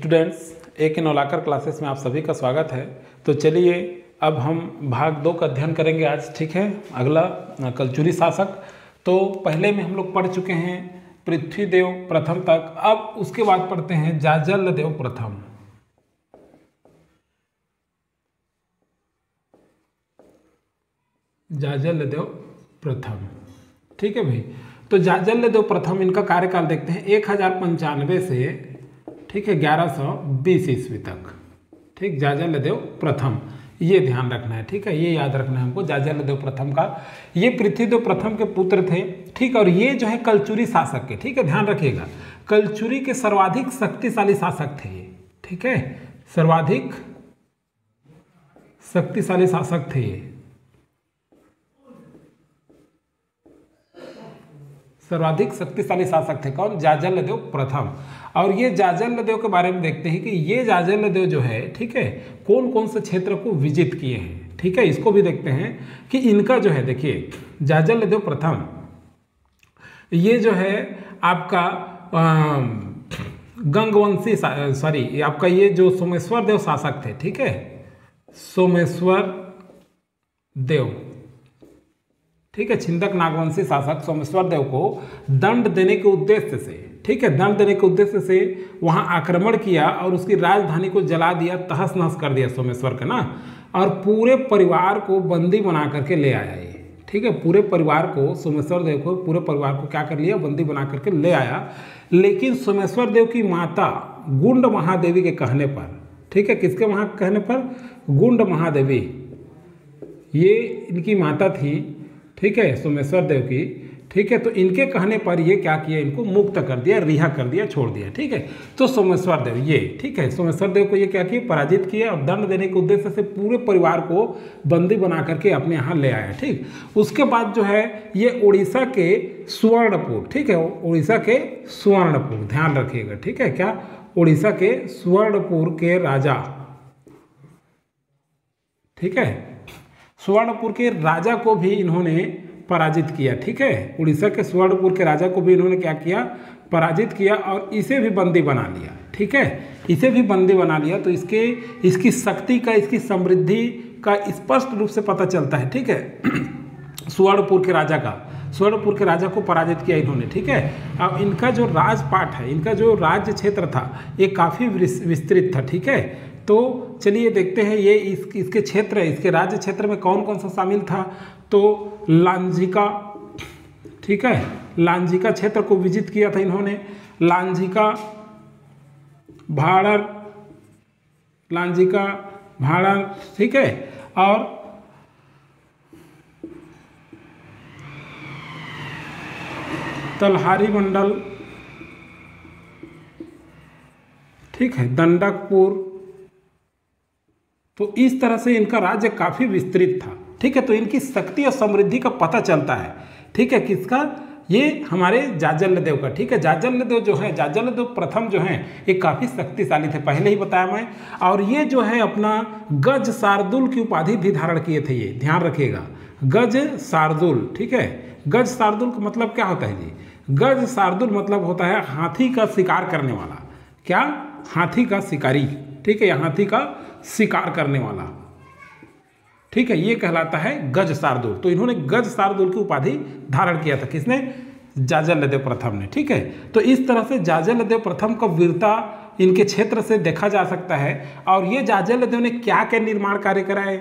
Students, एक नौलाकर classes में आप सभी का स्वागत है। तो चलिए अब हम भाग 2 का अध्ययन करेंगे आज। ठीक है, अगला कलचुरी शासक। तो पहले में हम लोग पढ़ चुके हैं पृथ्वीदेव प्रथम तक। अब उसके बाद पढ़ते हैं जाजलदेव प्रथम। जाजलदेव प्रथम, ठीक है भाई। तो जाजलदेव प्रथम, इनका कार्यकाल देखते हैं 1095 से, ठीक है, 1120 ईस्वी तक। ठीक, जाजलदेव प्रथम, ये ध्यान रखना है। ठीक है, ये याद रखना है हमको, जाजलदेव प्रथम का। ये पृथ्वीदेव प्रथम के पुत्र थे। ठीक, और ये जो है कलचुरी शासक के, ठीक है, ध्यान रखिएगा, कलचुरी के सर्वाधिक शक्तिशाली शासक थे ये। ठीक है, सर्वाधिक शक्तिशाली शासक थे ये, सर्वाधिक शक्तिशाली शासक थे। कौन? जाजलदेव प्रथम। और ये जाजलदेव के बारे में देखते हैं कि ये जाजलदेव जो है, ठीक है, कौन कौन से क्षेत्र को विजित किए हैं। ठीक है, इसको भी देखते हैं कि इनका जो है, देखिए जाजलदेव प्रथम, ये जो है आपका गंगवंशी, सॉरी, आपका ये जो सोमेश्वर देव शासक थे। ठीक है, सोमेश्वर देव, ठीक है, छिंदक नागवंशी शासक सोमेश्वर देव को दंड देने के उद्देश्य से, ठीक है, दंड देने के उद्देश्य से वहां आक्रमण किया और उसकी राजधानी को जला दिया, तहस नहस कर दिया सोमेश्वर का ना, और पूरे परिवार को बंदी बना करके ले आया ये। ठीक है, पूरे परिवार को, सोमेश्वर देव को, पूरे परिवार को क्या कर लिया? बंदी बना करके ले आया। लेकिन सोमेश्वर देव की माता गुंड महादेवी के कहने पर, ठीक है, किसके वहां कहने पर? गुंड महादेवी, ये इनकी माता थी। ठीक है, सोमेश्वर देव की। ठीक है, तो इनके कहने पर ये क्या किया? इनको मुक्त कर दिया, रिहा कर दिया, छोड़ दिया। ठीक है, तो सोमेश्वर देव ये, ठीक है, सोमेश्वर देव को ये क्या किया? पराजित किया और दंड देने के उद्देश्य से पूरे परिवार को बंदी बना करके अपने यहाँ ले आया। ठीक, उसके बाद जो है ये उड़ीसा के सुवर्णपुर, ठीक है, उड़ीसा के सुवर्णपुर, ध्यान रखिएगा। ठीक है, क्या? उड़ीसा के सुवर्णपुर के राजा, ठीक है, सुवर्णपुर के राजा को भी इन्होंने पराजित किया। ठीक है, उड़ीसा के सुवर्णपुर के राजा को भी इन्होंने क्या किया? पराजित किया और इसे भी बंदी बना लिया। ठीक है, इसे भी बंदी बना लिया। तो इसकी शक्ति का, इसकी समृद्धि का स्पष्ट रूप से पता चलता है। ठीक है, सुवर्णपुर के राजा का, सुवर्णपुर के राजा को पराजित किया इन्होंने। ठीक है, अब इनका जो राजपाट है, इनका जो राज्य क्षेत्र था, ये काफ़ी विस्तृत था। ठीक है, तो चलिए देखते हैं ये इसके क्षेत्र, इसके राज्य क्षेत्र में कौन कौन सा शामिल था। तो लांजिका, ठीक है, लांजिका क्षेत्र को विजित किया था इन्होंने। लांजिका, भाड़र, लांजिका, भाड़र, ठीक है, और तलहारी मंडल, ठीक है, दंडकपुर। तो इस तरह से इनका राज्य काफ़ी विस्तृत था। ठीक है, तो इनकी शक्ति और समृद्धि का पता चलता है। ठीक है, किसका? ये हमारे जाजलदेव का। ठीक है, जाजलदेव जो है, जाजलदेव प्रथम जो है, ये काफ़ी शक्तिशाली थे, पहले ही बताया मैं। और ये जो है अपना गज शार्दुल की उपाधि भी धारण किए थे ये, ध्यान रखिएगा, गज शार्दुल। ठीक है, गज शार्दुल का मतलब क्या होता है जी? गज शार्दुल मतलब होता है हाथी का शिकार करने वाला। क्या? हाथी का शिकारी। ठीक है, हाथी का शिकार करने वाला। ठीक है, ये कहलाता है गज शार्दुल। तो इन्होंने गज शार्दुल की उपाधि धारण किया था। किसने? जाजलदेव प्रथम ने। ठीक है, तो इस तरह से जाजलदेव प्रथम का वीरता इनके क्षेत्र से देखा जा सकता है। और ये जाजलदेव ने क्या क्या निर्माण कार्य कराए,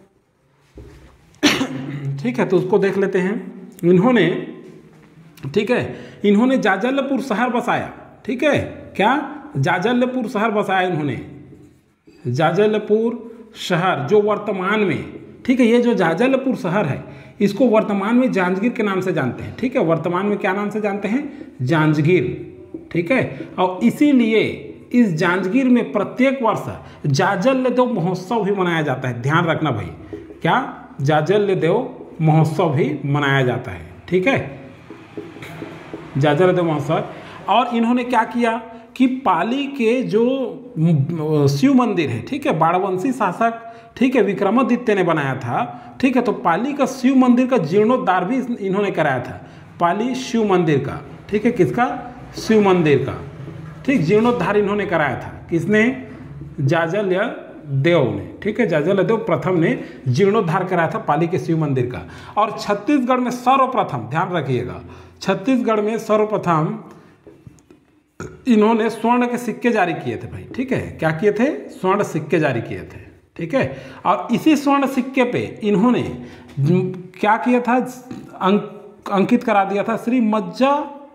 ठीक है, तो उसको देख लेते हैं। इन्होंने, ठीक है, इन्होंने जाजलपुर शहर बसाया। ठीक है, क्या? जाजलपुर शहर बसाया इन्होंने, जाजलपुर शहर, जो वर्तमान में, ठीक है, ये जो जाजलपुर शहर है, इसको वर्तमान में जांजगीर के नाम से जानते हैं। ठीक है, वर्तमान में क्या नाम से जानते हैं? जांजगीर। ठीक है, और इसीलिए इस जांजगीर में प्रत्येक वर्ष जाजलदेव महोत्सव भी मनाया जाता है। ध्यान रखना भाई, क्या? जाजलदेव महोत्सव भी मनाया जाता है। ठीक है, जाजलदेव महोत्सव। और इन्होंने क्या किया कि पाली के जो शिव मंदिर है, ठीक है, बाणवंशी शासक, ठीक है, विक्रमादित्य ने बनाया था। ठीक है, तो पाली का शिव मंदिर का जीर्णोद्धार भी इन्होंने कराया था, पाली शिव मंदिर का। ठीक है, किसका? शिव मंदिर का। ठीक, जीर्णोद्धार इन्होंने कराया था। किसने? जाजल्य देव ने, ठीक है, जाजल्य देव प्रथम ने जीर्णोद्धार कराया था पाली के शिव मंदिर का। और छत्तीसगढ़ में सर्वप्रथम, ध्यान रखिएगा, छत्तीसगढ़ में सर्वप्रथम इन्होंने स्वर्ण के सिक्के जारी किए थे भाई, ठीक है, क्या किए थे? स्वर्ण सिक्के जारी किए थे, ठीक है। और इसी स्वर्ण सिक्के पे इन्होंने क्या किया था? अंकित करा दिया था श्री मज्जा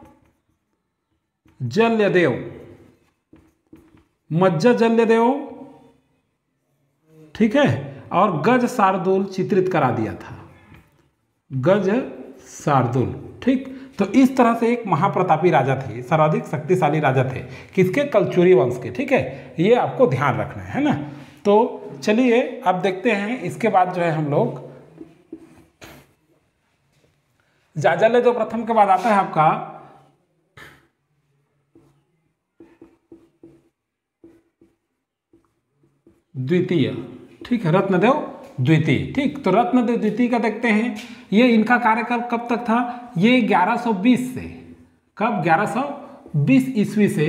जल्यदेव, मज्जा जल्यदेव, ठीक है। और गज शार्दुल चित्रित करा दिया था, गज शार्दुल, ठीक। तो इस तरह से एक महाप्रतापी राजा थे, सर्वाधिक शक्तिशाली राजा थे, किसके? कलचुरी वंश के, ठीक है। ये आपको ध्यान रखना है ना। तो चलिए अब देखते हैं, इसके बाद जो है हम लोग जाजल्य देव प्रथम के बाद आता है आपका द्वितीय, ठीक है, रत्नदेव द्वितीय, ठीक। तो रत्नदेव द्वितीय का देखते हैं, ये इनका कार्यकाल कब तक था? ये 1120 से, कब? 1120 ईस्वी से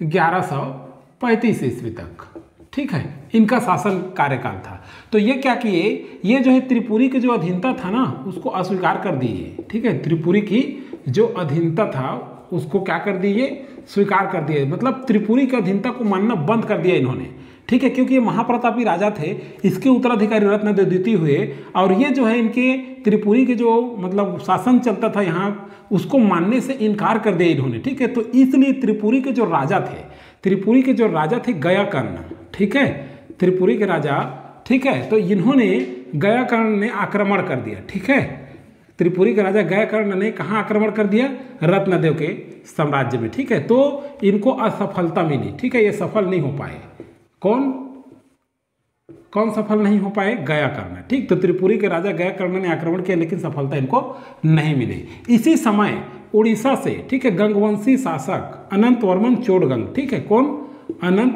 1135 ईस्वी तक, ठीक है, इनका शासन कार्यकाल था। तो ये क्या किए? ये जो है त्रिपुरी के जो अधीनता था ना, उसको अस्वीकार कर दिए, ठीक है। त्रिपुरी की जो अधीनता था उसको क्या कर दिए? स्वीकार कर दिए, मतलब त्रिपुरी की अधीनता को मानना बंद कर दिया इन्होंने, ठीक है। क्योंकि ये महाप्रतापी राजा थे, इसके उत्तराधिकारी रत्नदेव द्वितीय हुए, और ये जो है इनके त्रिपुरी के जो मतलब शासन चलता था यहाँ, उसको मानने से इनकार कर दिया इन्होंने, ठीक है। तो इसलिए त्रिपुरी के जो राजा थे, त्रिपुरी के जो राजा थे गयाकर्ण, ठीक है, त्रिपुरी के राजा, ठीक है, तो इन्होंने गयाकर्ण ने आक्रमण कर दिया, ठीक है। त्रिपुरी के राजा गयाकर्ण ने कहाँ आक्रमण कर दिया? रत्नदेव के साम्राज्य में, ठीक है। तो इनको असफलता मिली, ठीक है, ये सफल नहीं हो पाए। कौन सफल नहीं हो पाए? गयाकर्ण, ठीक। तो त्रिपुरी के राजा गयाकर्ण ने आक्रमण किया, लेकिन सफलता इनको नहीं मिली। इसी समय उड़ीसा से, ठीक है, गंगवंशी शासक अनंत वर्मन चोड़गंग, ठीक है, कौन? अनंत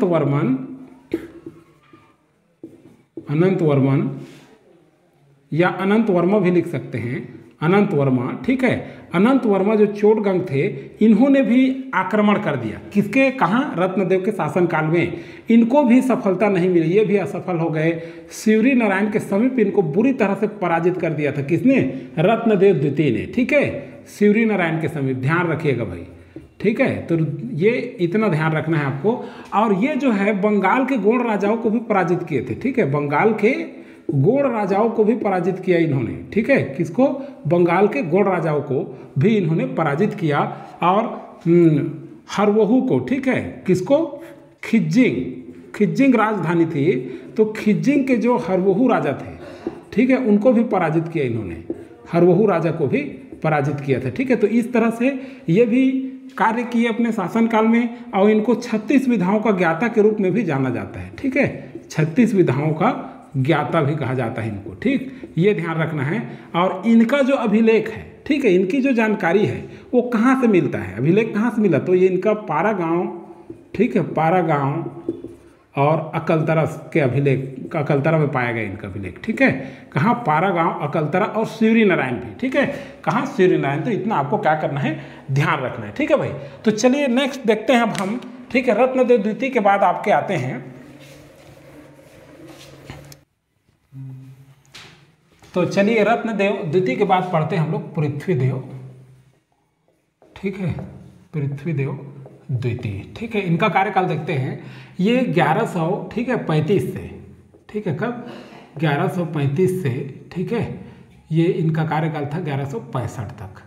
वर्मन या अनंत वर्मा भी लिख सकते हैं, अनंत वर्मा, ठीक है। अनंत वर्मा जो चोड़गंग थे, इन्होंने भी आक्रमण कर दिया, किसके? कहाँ? रत्नदेव के शासनकाल में। इनको भी सफलता नहीं मिली, ये भी असफल हो गए। शिवरी नारायण के समीप इनको बुरी तरह से पराजित कर दिया था, किसने? रत्नदेव द्वितीय ने, ठीक है, शिवरी नारायण के समीप, ध्यान रखिएगा भाई, ठीक है। तो ये इतना ध्यान रखना है आपको। और ये जो है बंगाल के गोंड राजाओं को भी पराजित किए थे, ठीक है, बंगाल के गोंड राजाओं को भी पराजित किया इन्होंने, ठीक है। किसको? बंगाल के गोंड राजाओं को भी इन्होंने पराजित किया। और हरवहू को, ठीक है, किसको? खिज्जिंग राजधानी थी, तो खिज्जिंग के जो हरवहू राजा थे, ठीक है, उनको भी पराजित किया इन्होंने, हरवहू राजा को भी पराजित किया था, ठीक है। तो इस तरह से ये भी कार्य किए अपने शासनकाल में, और इनको 36 विधाओं का ज्ञाता के रूप में भी जाना जाता है, ठीक है, 36 विधाओं का ज्ञाता भी कहा जाता है इनको, ठीक, ये ध्यान रखना है। और इनका जो अभिलेख है, ठीक है, इनकी जो जानकारी है वो कहाँ से मिलता है? अभिलेख कहाँ से मिला? तो ये इनका पारा गांव, ठीक है, पारा गांव और अकलतरा के अभिलेख, अकलतरा में पाया गया इनका अभिलेख, ठीक है। कहाँ? पारा गांव, अकलतरा और शिवरी नारायण भी, ठीक है, कहाँ? शिवरी नारायण। तो इतना आपको क्या करना है? ध्यान रखना है, ठीक है भाई। तो चलिए नेक्स्ट देखते हैं अब हम, ठीक है। रत्नदेव द्वितीय के बाद आपके आते हैं, तो चलिए रत्नदेव द्वितीय के बाद पढ़ते हैं हम लोग पृथ्वीदेव, ठीक है, पृथ्वीदेव द्वितीय, ठीक है। इनका कार्यकाल देखते हैं, ये 1100, ठीक है, 35 से, ठीक है, कब? 1135 से, ठीक है, ये इनका कार्यकाल था 1165 तक,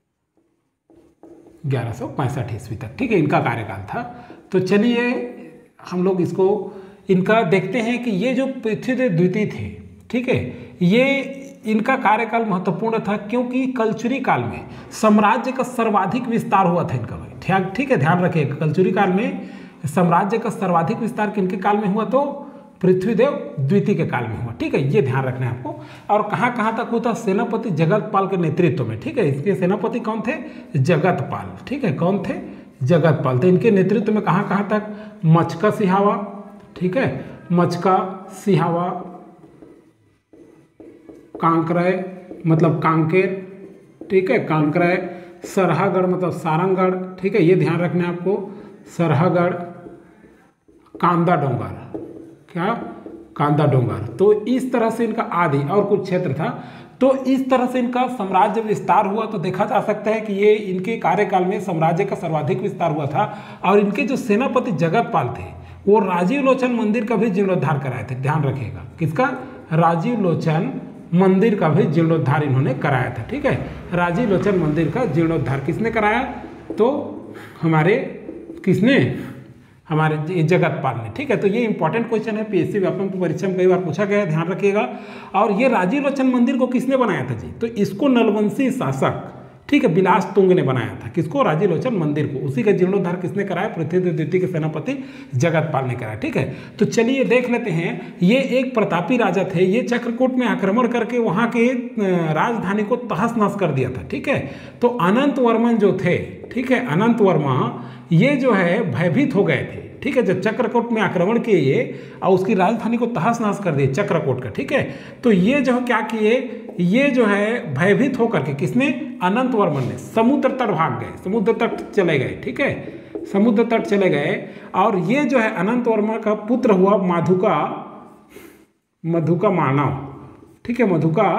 1165 ईस्वी तक, ठीक है, इनका कार्यकाल था। तो चलिए हम लोग इसको इनका देखते हैं कि ये जो पृथ्वीदेव द्वितीय थे, ठीक है, ये इनका कार्यकाल महत्वपूर्ण था, क्योंकि कलचुरी काल में साम्राज्य का सर्वाधिक विस्तार हुआ था इनका भाई, ठीक है, ध्यान रखिएगा। कलचुरी काल में साम्राज्य का सर्वाधिक विस्तार किनके काल में हुआ? तो पृथ्वीदेव द्वितीय के काल में हुआ, ठीक है, ये ध्यान रखना है आपको। और कहाँ कहाँ तक हुआ था? सेनापति जगतपाल के नेतृत्व में, ठीक है। इसके सेनापति कौन थे? जगतपाल, ठीक है, कौन थे? जगतपाल। तो इनके नेतृत्व में कहाँ कहाँ तक? मचका सिहावा, ठीक है, मचका सिहावा, कांकरय मतलब कांकेर, ठीक है, कांकरय, सरहागढ़ मतलब सारंगगढ़, ठीक है, ये ध्यान रखना है आपको, सरहागढ़, कांदा डोंगर, क्या कांदा डोंगर। तो इस तरह से इनका आदि और कुछ क्षेत्र था। तो इस तरह से इनका साम्राज्य विस्तार हुआ। तो देखा जा सकता है कि ये इनके कार्यकाल में साम्राज्य का सर्वाधिक विस्तार हुआ था। और इनके जो सेनापति जगतपाल थे वो राजीव लोचन मंदिर का भी जीर्णोद्धार कराए थे। ध्यान रखिएगा, किसका? राजीव लोचन मंदिर का भी जीर्णोद्धार इन्होंने कराया था। ठीक है, राजीव लोचन मंदिर का जीर्णोद्धार किसने कराया? तो हमारे किसने? हमारे जगतपाल ने। ठीक है, तो ये इंपॉर्टेंट क्वेश्चन है, पीएससी व्यापम की परीक्षा में कई बार पूछा गया है, ध्यान रखिएगा। और ये राजीव लोचन मंदिर को किसने बनाया था जी? तो इसको नलवंशी शासक, ठीक है, बिलास तुंग ने बनाया था। किसको? राजीव लोचन मंदिर को। उसी का जीर्णोद्धार किसने कराया? पृथ्वीदेव द्वितीय के सेनापति जगतपाल ने कराया। ठीक है, तो चलिए देख लेते हैं। ये एक प्रतापी राजा थे। ये चक्रकूट में आक्रमण करके वहाँ के राजधानी को तहस नहस कर दिया था। ठीक है, तो अनंत वर्मन जो थे, ठीक है, अनंत वर्मा ये जो है भयभीत हो गए थे। ठीक है, जब चक्रकूट में आक्रमण किए ये और उसकी राजधानी को तहस नहस कर दिए चक्रकूट का। ठीक है, तो ये जो क्या किए, ये जो है भयभीत होकर के, किसने? अनंत वर्मन ने समुद्र तट भाग गए, समुद्र तट चले गए। ठीक है, समुद्र तट चले गए। और ये जो है अनंत वर्मा का पुत्र हुआ मधुका मानव। ठीक है, मधुका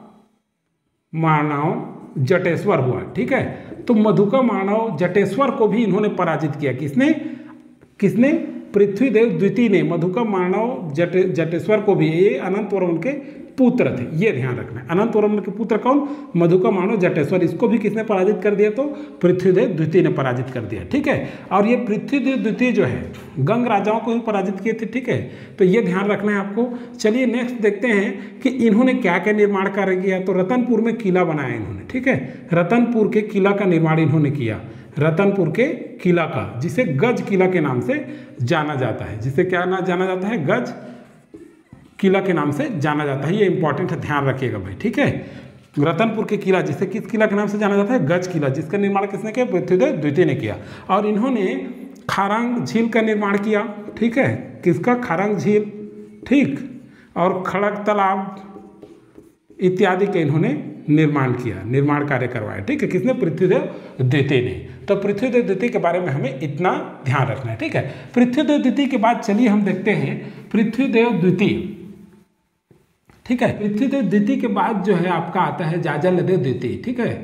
मानव जटेश्वर हुआ। ठीक है, तो मधुका मानव जटेश्वर को भी इन्होंने पराजित किया। किसने? पृथ्वीदेव द्वितीय ने मधुका मानव जटेश्वर को भी, ये अनंत वर्मन के पुत्र थे, ये ध्यान रखना है। अनंत वर्मन के पुत्र कौन? मधुका मानव जटेश्वर। इसको भी किसने पराजित कर दिया? तो पृथ्वीदेव द्वितीय ने पराजित कर दिया। ठीक है, और ये पृथ्वीदेव द्वितीय जो है गंग राजाओं को भी पराजित किए थे। ठीक है, तो ये ध्यान रखना है आपको। चलिए नेक्स्ट देखते हैं कि इन्होंने क्या क्या निर्माण कार्य किया। तो रतनपुर में किला बनाया इन्होंने। ठीक है, रतनपुर के किला का निर्माण इन्होंने किया। रतनपुर के किला का, जिसे गज किला के नाम से जाना जाता है। जिसे क्या ना जाना जाता है? गज किला के नाम से जाना जाता है। ये इंपॉर्टेंट है, ध्यान रखिएगा भाई। ठीक है, रतनपुर के किला, जिसे किस किला के नाम से जाना जाता है? गज किला, जिसका निर्माण किसने किया? पृथ्वीदेव द्वितीय ने किया। और इन्होंने खारंग झील का निर्माण किया। ठीक है, किसका? खारंग झील। ठीक, और खड़ग तालाब इत्यादि के इन्होंने निर्माण किया, निर्माण कार्य करवाया। ठीक है, किसने? पृथ्वीदेव द्वितीय ने। तो पृथ्वीदेव द्वितीय के बारे में हमें इतना ध्यान रखना है। ठीक है, पृथ्वीदेव द्वितीय के बाद चलिए हम देखते हैं पृथ्वीदेव द्वितीय। ठीक है, पृथ्वीदेव द्वितीय के बाद जो है आपका आता है जाजलदेव द्वितीय। ठीक है,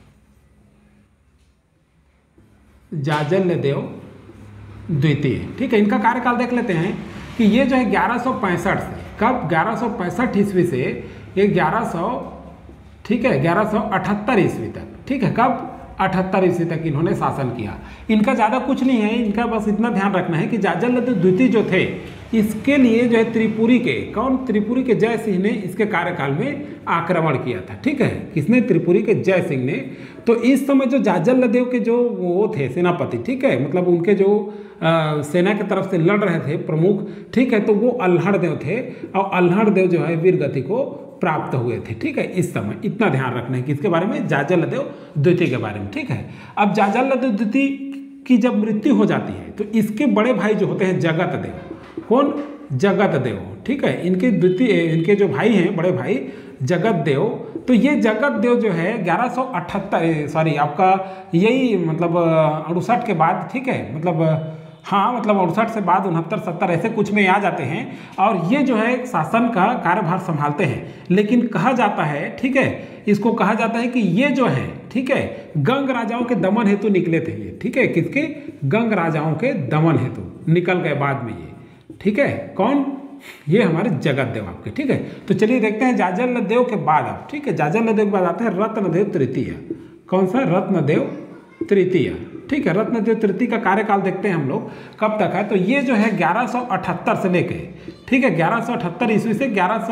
जाजलदेव द्वितीय। ठीक है, इनका कार्यकाल देख लेते हैं कि ये जो है 1165 से, कब? 1165 ईस्वी से ये 1178 ईस्वी तक। ठीक है, कब? 78 ईस्वी तक इन्होंने शासन किया। इनका ज़्यादा कुछ नहीं है, इनका बस इतना ध्यान रखना है कि जाजलदेव द्वितीय जो थे, इसके लिए जो है त्रिपुरी के, कौन? त्रिपुरी के जय सिंह ने इसके कार्यकाल में आक्रमण किया था। ठीक है, किसने? त्रिपुरी के जय सिंह ने। तो इस समय जो जाजलदेव के जो वो थे सेनापति, ठीक है, मतलब उनके जो सेना की तरफ से लड़ रहे थे प्रमुख, ठीक है, तो वो अल्हड़देव थे। और अल्हड़देव जो है वीर गति को प्राप्त हुए थे। ठीक है, इस समय इतना ध्यान रखना है किसके बारे में? जाजलदेव द्वितीय के बारे में। ठीक है, अब जाजलदेव द्वितीय की जब मृत्यु हो जाती है तो इसके बड़े भाई जो होते हैं जगतदेव। कौन? जगतदेव। ठीक है, इनके जो भाई हैं, बड़े भाई जगतदेव, तो ये जगतदेव जो है 1178 आपका यही मतलब 68 के बाद। ठीक है, मतलब हाँ, मतलब 68 से बाद 69 70 ऐसे कुछ में आ जाते हैं। और ये जो है शासन का कार्यभार संभालते हैं। लेकिन कहा जाता है, ठीक है, इसको कहा जाता है कि ये जो है, ठीक है, गंग राजाओं के दमन हेतु निकले थे ये। ठीक है, किसके? गंग राजाओं के दमन हेतु निकल गए बाद में ये। ठीक है, कौन? ये हमारे जगतदेव आपके। ठीक है, तो चलिए देखते हैं जाजलदेव के बाद अब। ठीक है, जाजलदेव के बाद आता है रत्नदेव तृतीय। कौन सा? रत्नदेव तृतीय। ठीक है, रत्नदेव तृतीय का कार्यकाल देखते हैं हम लोग कब तक है। तो ये जो है 1178 से लेके, ठीक है, 1178 ईस्वी से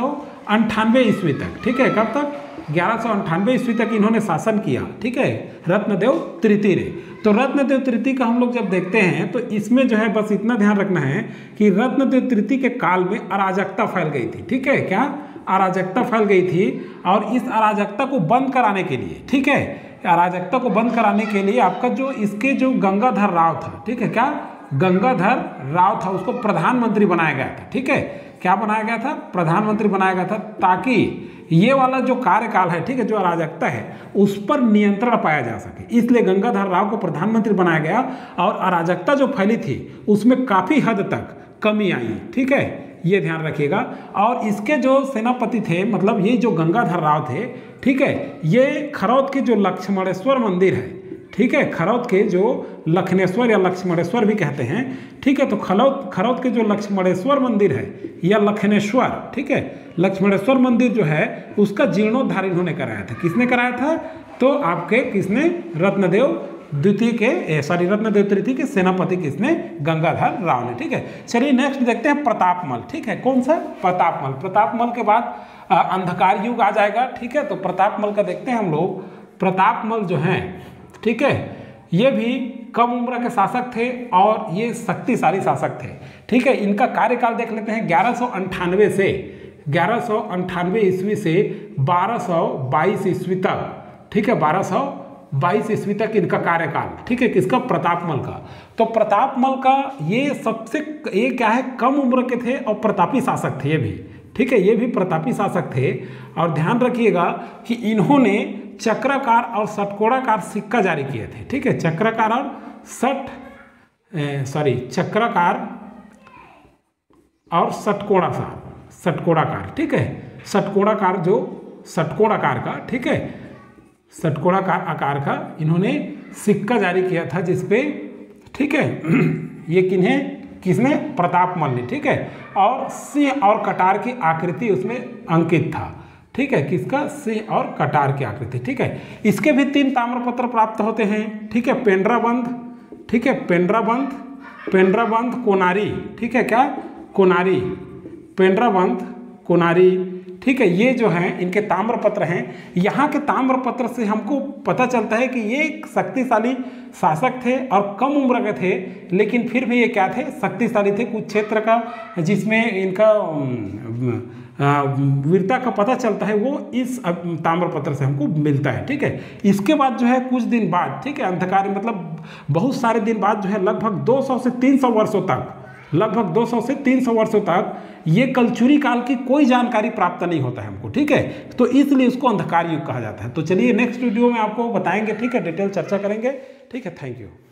1198 ईस्वी तक। ठीक है, कब तक? 1198 ईस्वी तक इन्होंने शासन किया। ठीक है, रत्नदेव तृतीय ने। तो रत्नदेव तृतीय का हम लोग जब देखते हैं तो इसमें जो है बस इतना ध्यान रखना है कि रत्नदेव तृतीय के काल में अराजकता फैल गई थी। ठीक है, क्या? अराजकता फैल गई थी। और इस अराजकता को बंद कराने के लिए, ठीक है, अराजकता को बंद कराने के लिए आपका जो इसके जो गंगाधर राव था, ठीक है, क्या? गंगाधर राव था, उसको प्रधानमंत्री बनाया गया था। ठीक है, क्या बनाया गया था? प्रधानमंत्री बनाया गया था, ताकि ये वाला जो कार्यकाल है, ठीक है, जो अराजकता है उस पर नियंत्रण पाया जा सके। इसलिए गंगाधर राव को प्रधानमंत्री बनाया गया। और अराजकता जो फैली थी उसमें काफ़ी हद तक कमी आई, ठीक है, ये ध्यान रखिएगा। और इसके जो सेनापति थे, मतलब ये जो गंगाधर राव थे, ठीक है, ये खरौद के जो लक्ष्मणेश्वर मंदिर है, ठीक है, खरौद के जो लखनेश्वर या लक्ष्मणेश्वर भी कहते हैं, ठीक है, तो खरौद के जो लक्ष्मणेश्वर मंदिर है या लखनेश्वर, ठीक है, लक्ष्मणेश्वर मंदिर जो है उसका जीर्णोद्धार इन्होंने कराया था। किसने कराया था? तो आपके किसने? रत्नदेव द्वितीय के रत्नदेव तृतीय के सेनापति किसने? गंगाधर राव ने, ठीक है। चलिए नेक्स्ट देखते हैं प्रतापमल, ठीक है, कौन सा? प्रतापमल। प्रतापमल के बाद अंधकार युग आ जाएगा, ठीक है, तो प्रतापमल का देखते हैं हम लोग। प्रतापमल जो हैं, ठीक है, ये भी कम उम्र के शासक थे और ये शक्तिशाली शासक थे, ठीक है। इनका कार्यकाल देख लेते हैं 1198 से 1198 ईस्वी से 1222 ईस्वी तक, ठीक है, 1222 ईस्वी तक इनका कार्यकाल, ठीक है, किसका? प्रतापमल का। तो प्रतापमल का ये सबसे, ये क्या है, कम उम्र के थे और प्रतापी शासक थे ये भी, ठीक है, ये भी प्रतापी शासक थे। और ध्यान रखिएगा कि इन्होंने चक्राकार और षटकोणाकार सिक्का जारी किए थे, ठीक है, चक्राकार और चक्राकार और षटकोणाकार, ठीक है, षटकोणाकार जो षटकोणाकार का, ठीक है, षटकोणाकार आकार का इन्होंने सिक्का जारी किया था जिसपे, ठीक है, ये किसने? प्रतापमल ने, ठीक है, और सिंह और कटार की आकृति उसमें अंकित था, ठीक है, किसका? सिंह और कटार की आकृति, ठीक है। इसके भी 3 ताम्रपत्र प्राप्त होते हैं, ठीक है, पेंड्राबंध, ठीक है, पेंड्राबंध कोनारी, ठीक है, क्या? कोनारी, पेंड्राबंध कोनारी, ठीक है, ये जो हैं इनके ताम्रपत्र हैं। यहाँ के ताम्रपत्र से हमको पता चलता है कि ये एक शक्तिशाली शासक थे और कम उम्र के थे, लेकिन फिर भी ये क्या थे? शक्तिशाली थे। कुछ क्षेत्र का जिसमें इनका वीरता का पता चलता है वो इस ताम्रपत्र से हमको मिलता है, ठीक है। इसके बाद जो है कुछ दिन बाद, ठीक है, अंधकार मतलब बहुत सारे दिन बाद जो है लगभग 200 से 300 वर्षों तक, लगभग 200 से 300 वर्षों तक ये कलचुरी काल की कोई जानकारी प्राप्त नहीं होता है हमको, ठीक है, तो इसलिए उसको अंधकार युग कहा जाता है। तो चलिए नेक्स्ट वीडियो में आपको बताएंगे, ठीक है, डिटेल चर्चा करेंगे, ठीक है, थैंक यू।